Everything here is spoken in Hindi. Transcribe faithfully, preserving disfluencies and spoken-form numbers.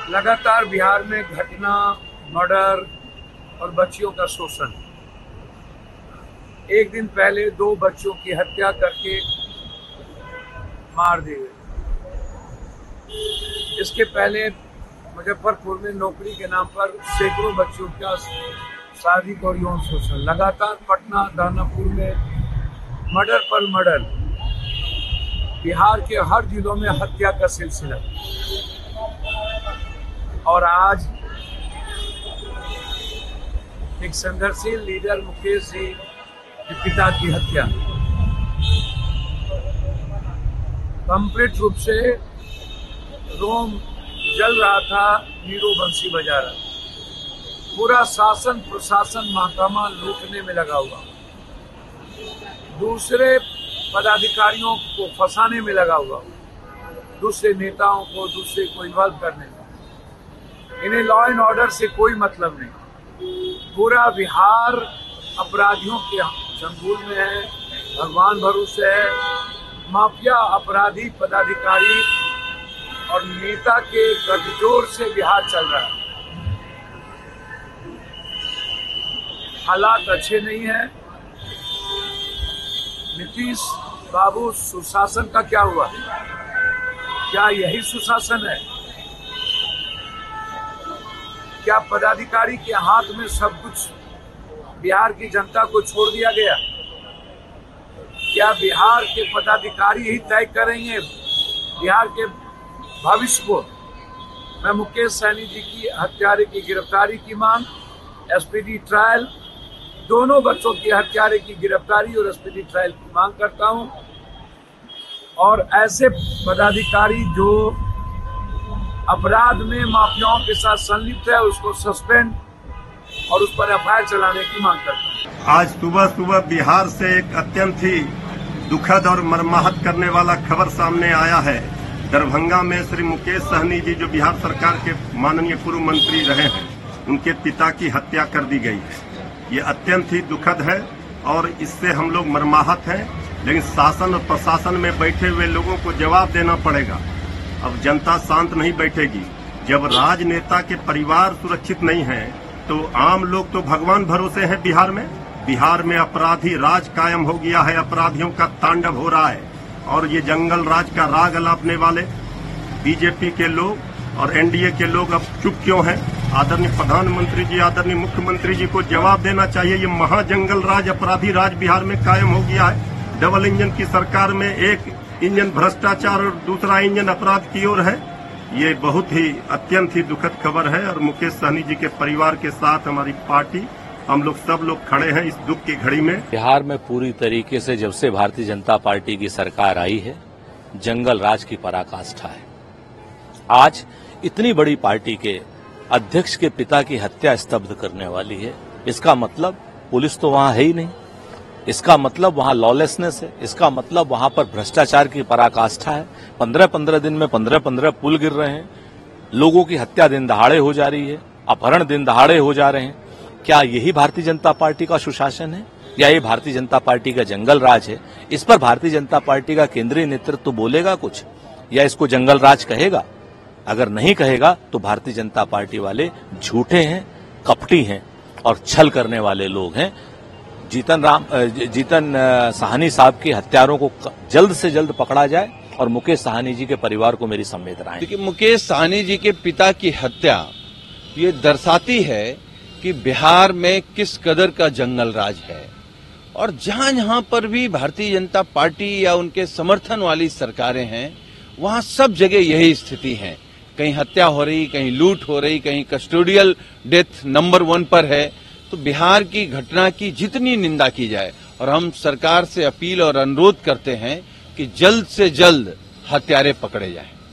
लगातार बिहार में घटना, मर्डर और बच्चियों का शोषण। एक दिन पहले दो बच्चों की हत्या करके मार दी गई। इसके पहले मुजफ्फरपुर में नौकरी के नाम पर सैकड़ों बच्चों का शारीरिक और यौन शोषण। लगातार पटना, दानापुर में मर्डर पर मर्डर। बिहार के हर जिलों में हत्या का सिलसिला। और आज एक संघर्षशील लीडर मुकेश जी के पिता की हत्या। कंप्लीट रूप से रोम जल रहा था, नीरो बंसी बजा रहा। पूरा शासन प्रशासन महकमा लूटने में लगा हुआ, दूसरे पदाधिकारियों को फंसाने में लगा हुआ, दूसरे नेताओं को, दूसरे को इन्वॉल्व करने में। इन्हें लॉ एंड ऑर्डर से कोई मतलब नहीं। पूरा बिहार अपराधियों के चंगुल में है, भगवान भरोसे है। माफिया, अपराधी, पदाधिकारी और नेता के गठजोड़ से बिहार चल रहा है। हालात अच्छे नहीं है। नीतीश बाबू, सुशासन का क्या हुआ? क्या यही सुशासन है? क्या पदाधिकारी के हाथ में सब कुछ बिहार की जनता को छोड़ दिया गया? क्या बिहार के पदाधिकारी ही तय करेंगे बिहार के भविष्य को? मैं मुकेश सहनी जी की हत्यारे की गिरफ्तारी की मांग, एसपीडी ट्रायल, दोनों बच्चों की हत्यारे की गिरफ्तारी और एसपीडी ट्रायल की मांग करता हूं। और ऐसे पदाधिकारी जो अपराध में माफियाओं के साथ संलिप्त है, उसको सस्पेंड और उस पर एफ आई आर चलाने की मांग करता हूं। आज सुबह सुबह बिहार से एक अत्यंत ही दुखद और मर्माहत करने वाला खबर सामने आया है। दरभंगा में श्री मुकेश सहनी जी, जो बिहार सरकार के माननीय पूर्व मंत्री रहे हैं, उनके पिता की हत्या कर दी गई है। ये अत्यंत ही दुखद है और इससे हम लोग मर्माहत हैं। लेकिन शासन और प्रशासन में बैठे हुए लोगों को जवाब देना पड़ेगा। अब जनता शांत नहीं बैठेगी। जब राजनेता के परिवार सुरक्षित नहीं है तो आम लोग तो भगवान भरोसे हैं। बिहार में बिहार में अपराधी राज कायम हो गया है। अपराधियों का तांडव हो रहा है और ये जंगल राज का राग अलापने वाले बीजेपी के लोग और एनडीए के लोग अब चुप क्यों हैं? आदरणीय प्रधानमंत्री जी, आदरणीय मुख्यमंत्री जी को जवाब देना चाहिए। ये महाजंगल राज, अपराधी राज बिहार में कायम हो गया है। डबल इंजन की सरकार में एक इंजन भ्रष्टाचार और दूसरा इंजन अपराध की ओर है। ये बहुत ही अत्यंत ही दुखद खबर है और मुकेश सहनी जी के परिवार के साथ हमारी पार्टी, हम लोग सब लोग खड़े हैं इस दुख की घड़ी में। बिहार में पूरी तरीके से जब से भारतीय जनता पार्टी की सरकार आई है, जंगल राज की पराकाष्ठा है। आज इतनी बड़ी पार्टी के अध्यक्ष के पिता की हत्या स्तब्ध करने वाली है। इसका मतलब पुलिस तो वहां है ही नहीं। इसका मतलब वहां लॉलेसनेस है। इसका मतलब वहां पर भ्रष्टाचार की पराकाष्ठा है। पंद्रह पंद्रह दिन में पंद्रह पंद्रह पुल गिर रहे हैं। लोगों की हत्या दिन दहाड़े हो जा रही है। अपहरण दिन दहाड़े हो जा रहे हैं। क्या यही भारतीय जनता पार्टी का सुशासन है या ये भारतीय जनता पार्टी का जंगल राज है? इस पर भारतीय जनता पार्टी का केंद्रीय नेतृत्व बोलेगा कुछ या इसको जंगल राज कहेगा? अगर नहीं कहेगा तो भारतीय जनता पार्टी वाले झूठे हैं, कपटी हैं और छल करने वाले लोग हैं। जीतन राम जीतन साहनी साहब के हत्यारों को जल्द से जल्द पकड़ा जाए और मुकेश साहनी जी के परिवार को मेरी संवेदनाएं। देखिए, मुकेश साहनी जी के पिता की हत्या ये दर्शाती है कि बिहार में किस कदर का जंगल राज है। और जहां जहां पर भी भारतीय जनता पार्टी या उनके समर्थन वाली सरकारें हैं, वहां सब जगह यही स्थिति है। कहीं हत्या हो रही, कहीं लूट हो रही, कहीं कस्टोडियल डेथ नंबर वन पर है। तो बिहार की घटना की जितनी निंदा की जाए और हम सरकार से अपील और अनुरोध करते हैं कि जल्द से जल्द हत्यारे पकड़े जाएं।